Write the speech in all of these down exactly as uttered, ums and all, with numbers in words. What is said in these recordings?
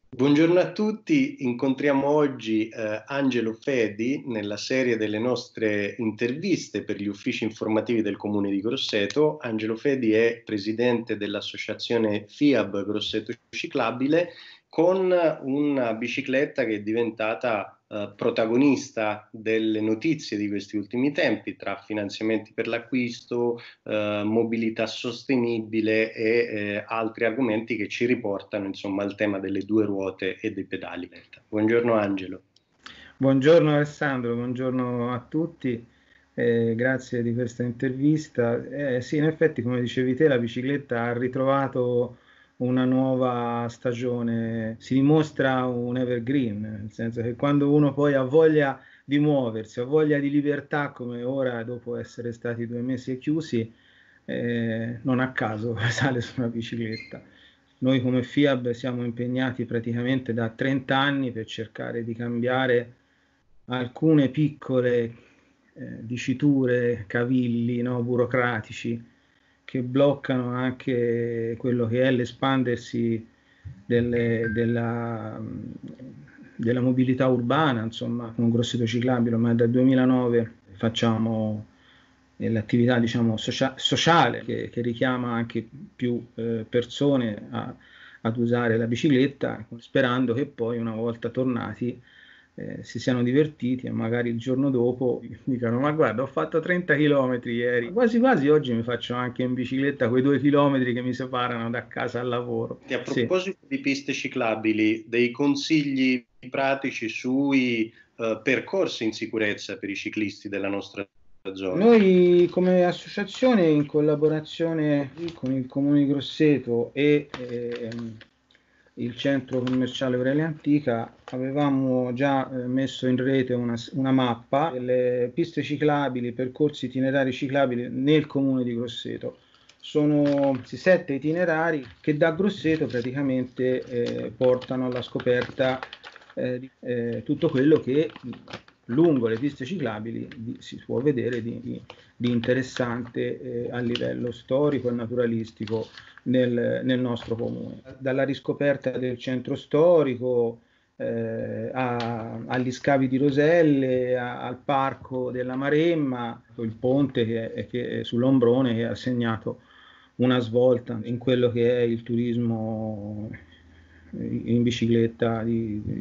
Buongiorno a tutti, incontriamo oggi eh, Angelo Fedi nella serie delle nostre interviste per gli uffici informativi del Comune di Grosseto. Angelo Fedi è presidente dell'associazione FIAB Grosseto Ciclabile, con una bicicletta che è diventata eh, protagonista delle notizie di questi ultimi tempi, tra finanziamenti per l'acquisto, eh, mobilità sostenibile e eh, altri argomenti che ci riportano insomma al tema delle due ruote e dei pedali. Buongiorno Angelo. Buongiorno Alessandro, buongiorno a tutti, eh, grazie di questa intervista. Eh, sì, in effetti, come dicevi te, la bicicletta ha ritrovato una nuova stagione, si dimostra un evergreen, nel senso che quando uno poi ha voglia di muoversi, ha voglia di libertà, come ora dopo essere stati due mesi chiusi, eh, non a caso sale su una bicicletta. Noi come FIAB siamo impegnati praticamente da trenta anni per cercare di cambiare alcune piccole eh, diciture, cavilli, no, burocratici che bloccano anche quello che è l'espandersi delle, della, della mobilità urbana. Insomma, con Grosseto Ciclabile ormai dal duemilanove facciamo l'attività, diciamo, socia- sociale che, che richiama anche più eh, persone a, ad usare la bicicletta, sperando che poi, una volta tornati, eh, si siano divertiti e magari il giorno dopo dicano: ma guarda, ho fatto trenta chilometri ieri, quasi quasi oggi mi faccio anche in bicicletta quei due chilometri che mi separano da casa al lavoro. E a Sì. proposito di piste ciclabili, dei consigli pratici sui eh, percorsi in sicurezza per i ciclisti della nostra zona? Noi come associazione, in collaborazione con il Comune di Grosseto e ehm, il centro commerciale Aurelia Antica, avevamo già eh, messo in rete una, una mappa delle piste ciclabili, percorsi itinerari ciclabili nel Comune di Grosseto. Sono sette itinerari che da Grosseto praticamente eh, portano alla scoperta eh, di eh, tutto quello che lungo le piste ciclabili di, si può vedere di, di, di interessante eh, a livello storico e naturalistico nel, nel nostro comune. Dalla riscoperta del centro storico eh, a, agli scavi di Roselle, a, al parco della Maremma, il ponte che, che, sull'Ombrone, che ha segnato una svolta in quello che è il turismo in bicicletta di, di,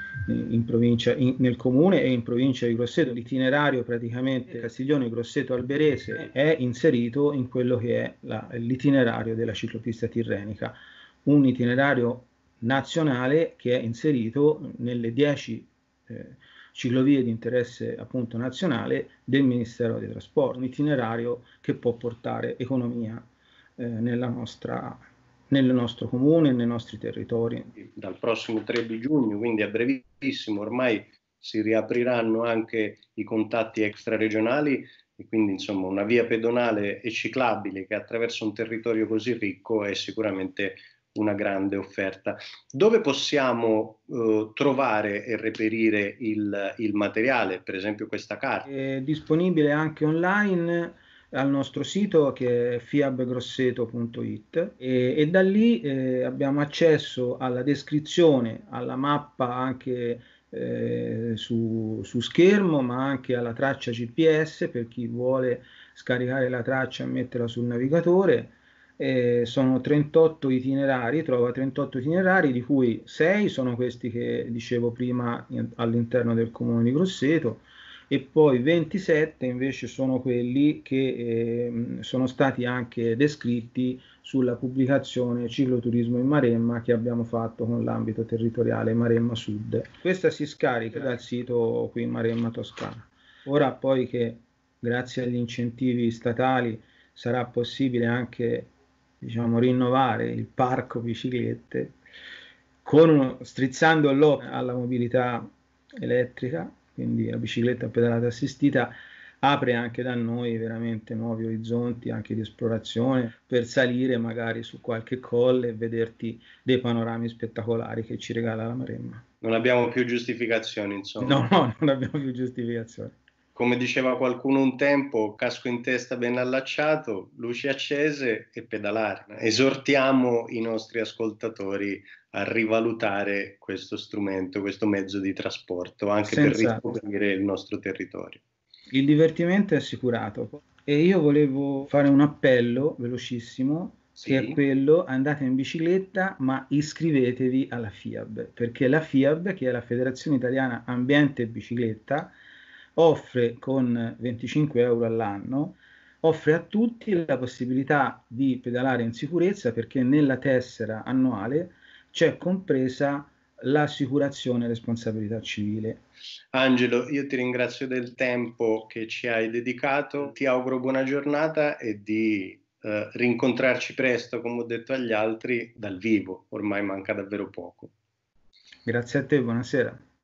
in provincia, in, nel comune e in provincia di Grosseto. L'itinerario praticamente Castiglione Grosseto Alberese è inserito in quello che è la, l'itinerario della ciclopista tirrenica, un itinerario nazionale che è inserito nelle dieci eh, ciclovie di interesse appunto nazionale del Ministero dei Trasporti, un itinerario che può portare economia eh, nella nostra, nel nostro comune e nei nostri territori. Dal prossimo tre di giugno, quindi a brevissimo, ormai si riapriranno anche i contatti extraregionali e quindi insomma una via pedonale e ciclabile che attraversa un territorio così ricco è sicuramente una grande offerta. Dove possiamo eh, trovare e reperire il, il materiale, per esempio questa carta? È disponibile anche online al nostro sito, che è fiabgrosseto punto it, e, e da lì eh, abbiamo accesso alla descrizione, alla mappa anche eh, su, su schermo, ma anche alla traccia G P S per chi vuole scaricare la traccia e metterla sul navigatore. Eh, sono trentotto itinerari, trova trentotto itinerari, di cui sei sono questi che dicevo prima in- all'interno del comune di Grosseto, e poi ventisette invece sono quelli che eh, sono stati anche descritti sulla pubblicazione Cicloturismo in Maremma che abbiamo fatto con l'ambito territoriale Maremma Sud. Questa si scarica dal sito qui Maremma Toscana. Ora poi che grazie agli incentivi statali sarà possibile anche, diciamo, rinnovare il parco biciclette con uno, strizzando l'occhio alla mobilità elettrica, quindi la bicicletta a pedalata assistita apre anche da noi veramente nuovi orizzonti anche di esplorazione, per salire magari su qualche colle e vederti dei panorami spettacolari che ci regala la Maremma. Non abbiamo più giustificazioni, insomma. No, no, non abbiamo più giustificazione. Come diceva qualcuno un tempo, casco in testa ben allacciato, luci accese e pedalare. Esortiamo i nostri ascoltatori a rivalutare questo strumento, questo mezzo di trasporto, anche Senz'altro. per riscoprire il nostro territorio. Il divertimento è assicurato e io volevo fare un appello velocissimo, Sì. che è quello: andate in bicicletta ma iscrivetevi alla FIAB, perché la FIAB, che è la Federazione Italiana Ambiente e Bicicletta, offre con venticinque euro all'anno, offre a tutti la possibilità di pedalare in sicurezza, perché nella tessera annuale c'è compresa l'assicurazione e responsabilità civile. Angelo, io ti ringrazio del tempo che ci hai dedicato, ti auguro buona giornata e di eh, rincontrarci presto, come ho detto agli altri, dal vivo, ormai manca davvero poco. Grazie a te, buonasera.